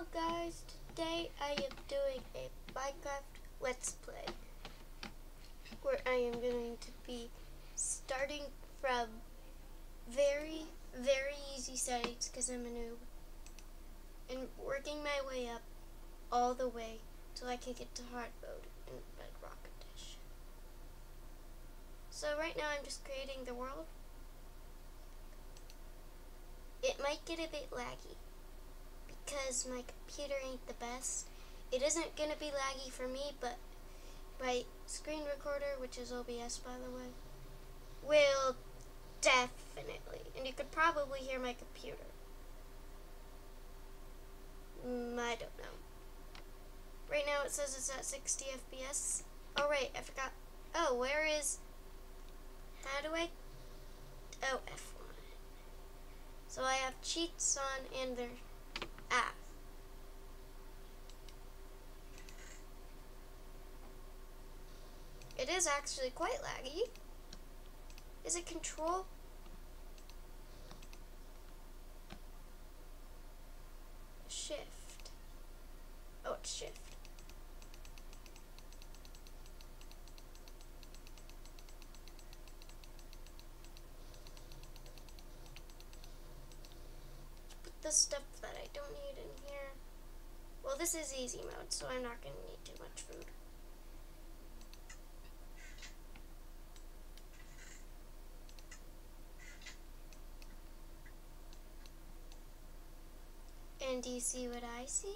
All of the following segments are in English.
Hello guys, today I am doing a Minecraft Let's Play where I am going to be starting from very easy settings because I'm a noob and working my way up all the way till I can get to hard mode in Bedrock Edition. So right now I'm just creating the world. It might get a bit laggy because my computer ain't the best. It isn't gonna be laggy for me, but my screen recorder, which is OBS by the way, will definitely, and you could probably hear my computer. I don't know. Right now it says it's at 60 FPS. Oh right, I forgot. Oh, where is, how do I, oh, F1. So I have cheats on and they're, It is actually quite laggy. Is it control? Shift. Oh, it's shift. Put the stuff that I don't need in here. Well, this is easy mode, so I'm not going to need too much food. And do you see what I see?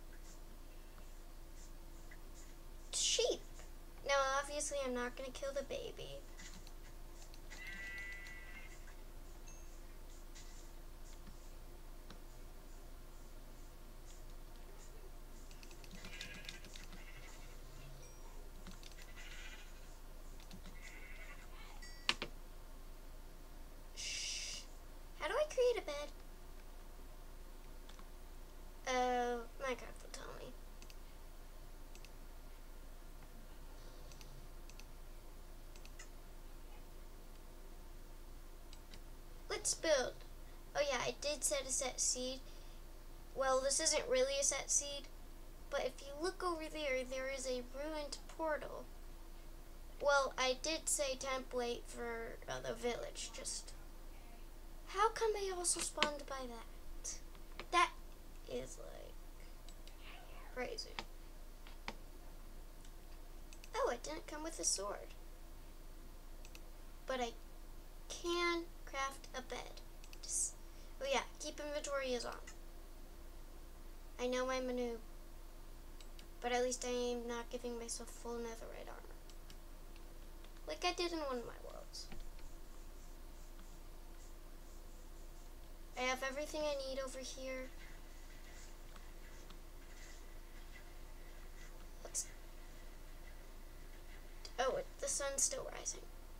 Sheep. Now, obviously, I'm not going to kill the baby. Shh. How do I create a bed? Minecraft will tell me. Let's build. Oh yeah, I did set a set seed. Well, this isn't really a set seed, but if you look over there, there is a ruined portal. Well, I did say template for the village, just... How come they also spawned by that? That is, like, crazy. Oh, it didn't come with a sword. But I can craft a bed. Just, oh yeah, keep inventory is on. I know I'm a noob, but at least I am not giving myself full netherite armor. Like I did in one of my worlds. I have everything I need over here. Oh, the sun's still rising.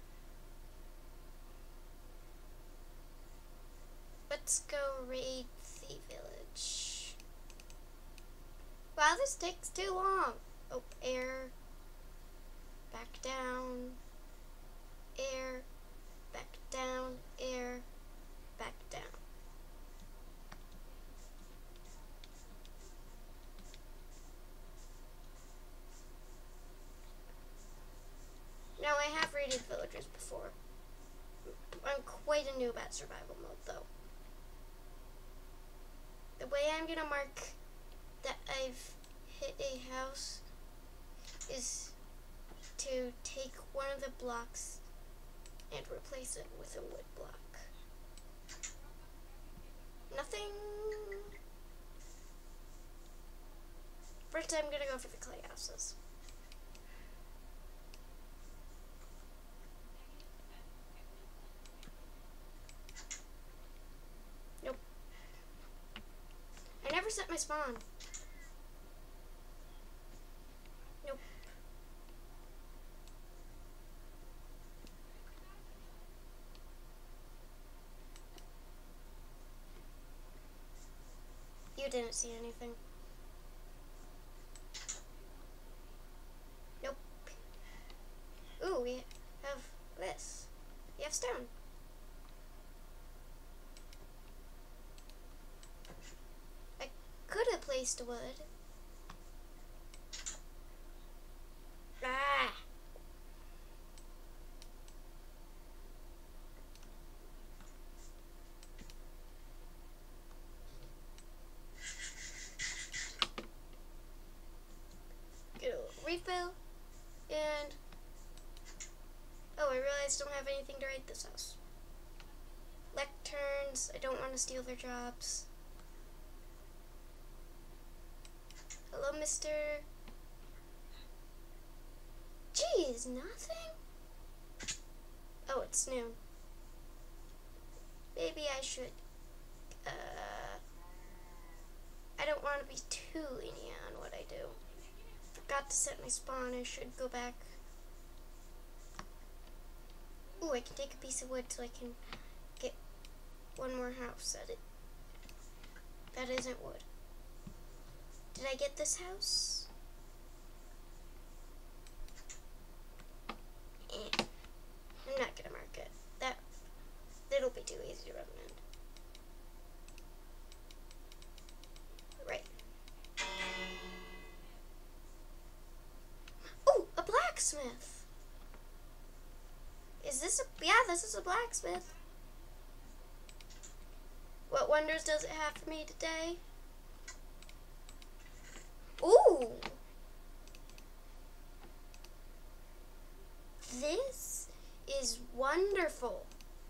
Let's go raid the village. Wow, this takes too long. Oh, air. Back down. Air. Back down. Air. Back down. Now, I have raided villagers before. I'm quite a noob at survival mode, though. The way I'm gonna mark that I've hit a house is to take one of the blocks and replace it with a wood block. Nothing. First, I'm gonna go for the clay houses. Nope. I never set my spawn. Nope. You didn't see anything. Nope. Ooh, we have this. We have stone. waste of wood. Ah! Get a little refill. And... oh, I realized I don't have anything to raid this house. Lecterns. I don't want to steal their jobs. Hello, mister. Geez, nothing? Oh, it's noon. Maybe I should, I don't want to be too lenient on what I do. Forgot to set my spawn. I should go back. Ooh, I can take a piece of wood so I can get one more house at it. That isn't wood. Did I get this house? I'm not gonna mark it. That'll be too easy to recommend. Right. Oh, a blacksmith. Is this a... yeah, this is a blacksmith. What wonders does it have for me today? Ooh. This is wonderful.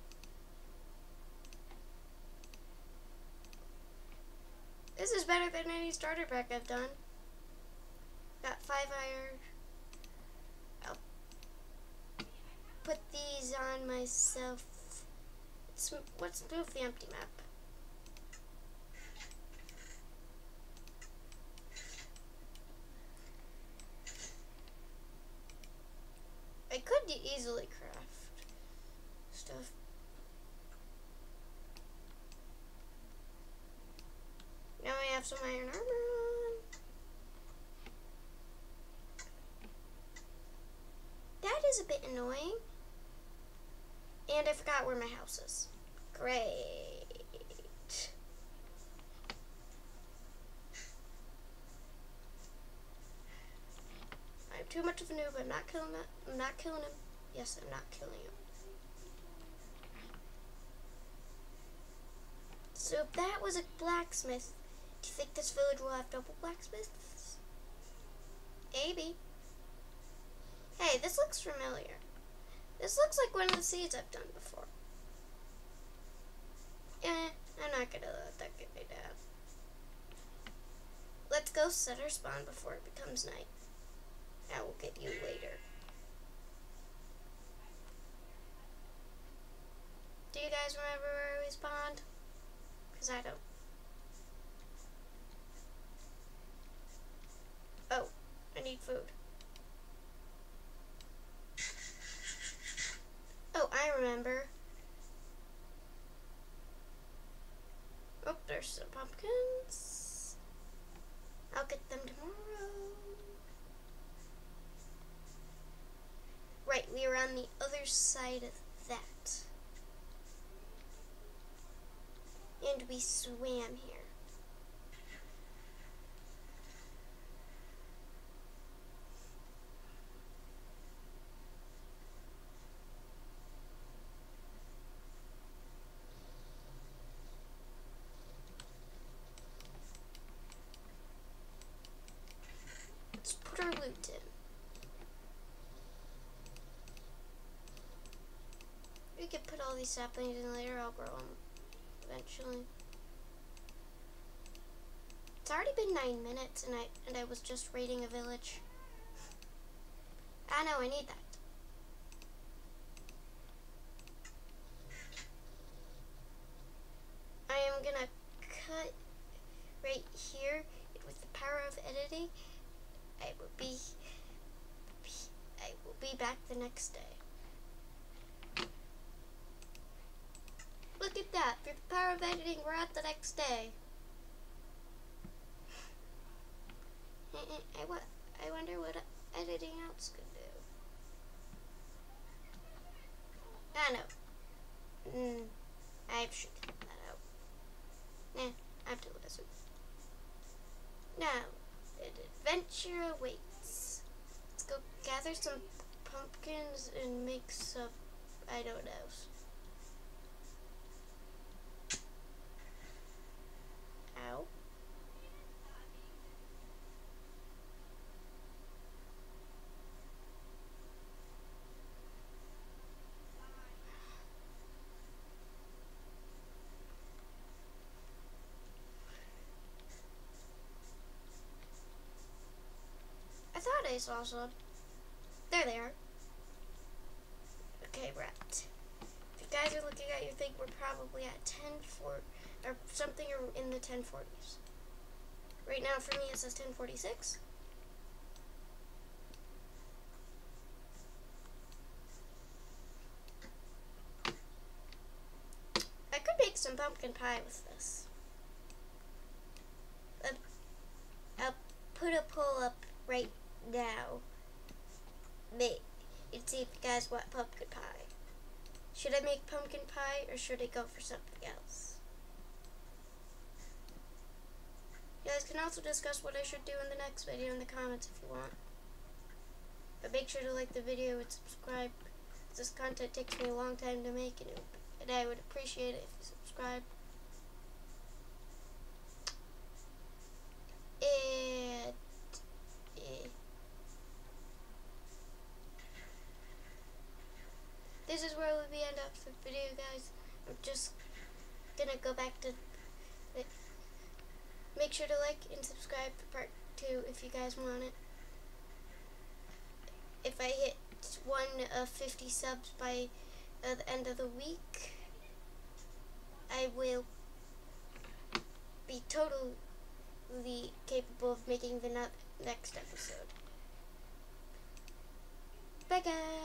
This is better than any starter pack I've done. Got 5 iron. I'll put these on myself. Let's move the empty map. I could easily craft stuff. Now I have some iron armor on. That is a bit annoying. And I forgot where my house is. Great. I'm too much of a noob. I'm not killing that. I'm not killing him. Yes, I'm not killing him. So if that was a blacksmith, do you think this village will have double blacksmiths? Maybe. Hey, this looks familiar. This looks like one of the seeds I've done before. I'm not gonna let that get me down. Let's go set our spawn before it becomes night. I will get you later. Do you guys remember where we spawned? Because I don't. Oh, I need food. Oh, I remember. Oh, there's some pumpkins. I'll get them tomorrow. Right, we were on the other side of that. And we swam here. Let's put our loot in. We could put all these saplings in later. I'll grow them eventually. It's already been 9 minutes, and I was just raiding a village. I know, I need that. I am gonna cut right here with the power of editing. I will be back the next day. Look at that! Through the power of editing, we're at the next day. I wonder what editing else could do. I know. I should cut that out. Nah, I have to listen. adventure awaits. Let's go gather some pumpkins and make some, I don't know. Ow. I thought I saw some. There they are. Okay, right. If you guys are looking at your thing, we're probably at 10:40 or something in the 1040s. Right now for me it says 10:46. I could make some pumpkin pie with this. I'll put a poll up right now. And see if you guys want pumpkin pie. Should I make pumpkin pie or should I go for something else? You guys can also discuss what I should do in the next video in the comments if you want. But make sure to like the video and subscribe. This content takes me a long time to make, and I would appreciate it if you subscribe. And this is where we end up the video, guys. I'm just gonna go back to it. Make sure to like and subscribe for part 2 if you guys want it. If I hit 50 subs by the end of the week, I will be totally capable of making the next episode. Bye, guys.